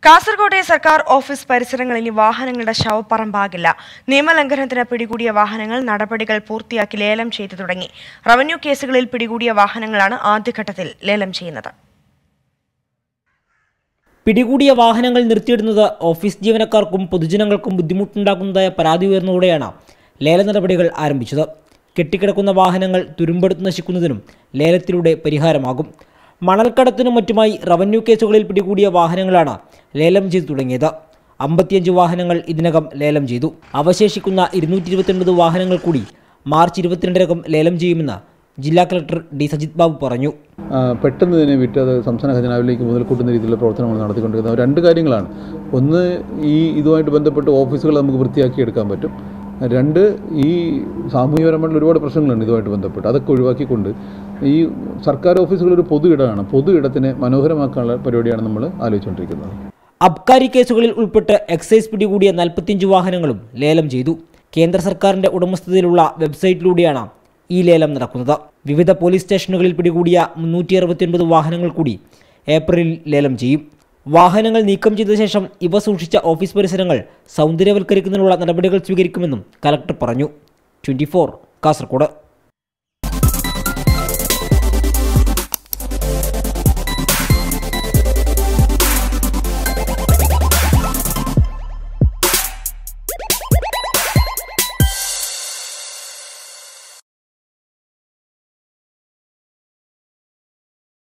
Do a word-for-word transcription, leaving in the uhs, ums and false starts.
കാസർകോട്ടെ സർക്കാർ ഓഫീസ് പരിസരങ്ങളിൽ വാഹനങ്ങളുടെ ശവപ്പറമ്പാകില്ല. നിയമലംഘനത്തിന് പിടികൂടിയ വാഹനങ്ങൾ നടപടികൾ പൂർത്തിയാക്കി ലേലം ചെയ്തു തുടങ്ങി. റവന്യൂ കേസുകളിൽ പിടികൂടിയ വാഹനങ്ങളാണ് ആദ്യഘട്ടത്തിൽ ലേലം ചെയ്യുന്നത്. പിടികൂടിയ വാഹനങ്ങൾ നിർത്തിയിടുന്നത് ഓഫീസ് ജീവനക്കാർക്കും പൊതുജനങ്ങൾക്കും ബുദ്ധിമുട്ടുണ്ടാക്കുന്നതായ പരാതി ഉയർന്നതോടെയാണ് ലേല നടപടികൾ ആരംഭിച്ചത്. കെട്ടിക്കിടക്കുന്ന വാഹനങ്ങൾ തുരുമ്പെടുത്ത് നശിക്കുന്നതിനും ലേലത്തിലൂടെ പരിഹാരമാകും. മണൽക്കടത്തിനും മറ്റുമായി റവന്യൂ കേസുകളിൽ പിടികൂടിയ വാഹനങ്ങളാണ് ലേലം ചെയ്തു തുടങ്ങിയത്. അമ്പത്തിയഞ്ച് വാഹനങ്ങൾ ഇതിനകം ലേലം ചെയ്തു. അവശേഷിക്കുന്ന ഇരുന്നൂറ്റി ഇരുപത്തിയൊൻപത് വാഹനങ്ങൾ കൂടി മാർച്ച് ഇരുപത്തിരണ്ടിനകം ലേലം ചെയ്യുമെന്ന് ജില്ലാ കളക്ടർ ഡി സജിത് ബാബു പറഞ്ഞു. പെട്ടെന്ന് തന്നെ വിറ്റ് അത് സംസ്ഥാന ഖജനാവിലേക്ക് മുതൽ കൂട്ടുന്ന രീതിയിലുള്ള പ്രവർത്തനങ്ങൾ നടത്തിക്കൊണ്ടിരിക്കുന്നത് രണ്ട് കാര്യങ്ങളാണ്. ഒന്ന്, ഈ ഇതുമായിട്ട് ബന്ധപ്പെട്ട് ഓഫീസുകൾ നമുക്ക് വൃത്തിയാക്കി എടുക്കാൻ പറ്റും. രണ്ട്, ഈ സാമൂഹികപരമായിട്ടുള്ള ഒരുപാട് പ്രശ്നങ്ങളുണ്ട് ഇതുമായിട്ട് ബന്ധപ്പെട്ട്. അതൊക്കെ ഒഴിവാക്കിക്കൊണ്ട് ഈ സർക്കാർ ഓഫീസുകൾ ഒരു പൊതു ഇടമാണ്. പൊതു ഇടത്തിനെ മനോഹരമാക്കാനുള്ള പരിപാടിയാണ് നമ്മൾ ആലോചിച്ചുകൊണ്ടിരിക്കുന്നത്. അബ്കാരി കേസുകളിൽ ഉൾപ്പെട്ട് എക്സൈസ് പിടികൂടിയ നാൽപ്പത്തിയഞ്ച് വാഹനങ്ങളും ലേലം ചെയ്തു. കേന്ദ്ര സർക്കാരിന്റെ ഉടമസ്ഥതയിലുള്ള വെബ്സൈറ്റിലൂടെയാണ് ഈ ലേലം നടക്കുന്നത്. വിവിധ പോലീസ് സ്റ്റേഷനുകളിൽ പിടികൂടിയ മുന്നൂറ്റി അറുപത്തിയൊൻപത് വാഹനങ്ങൾ കൂടി ഏപ്രിലിൽ ലേലം ചെയ്യും. വാഹനങ്ങൾ നീക്കം ചെയ്ത ശേഷം ഇവ സൂക്ഷിച്ച ഓഫീസ് പരിസരങ്ങൾ സൗന്ദര്യവൽക്കരിക്കുന്നതിനുള്ള നടപടികൾ സ്വീകരിക്കുമെന്നും കലക്ടർ പറഞ്ഞു. Twenty four Kasaragod.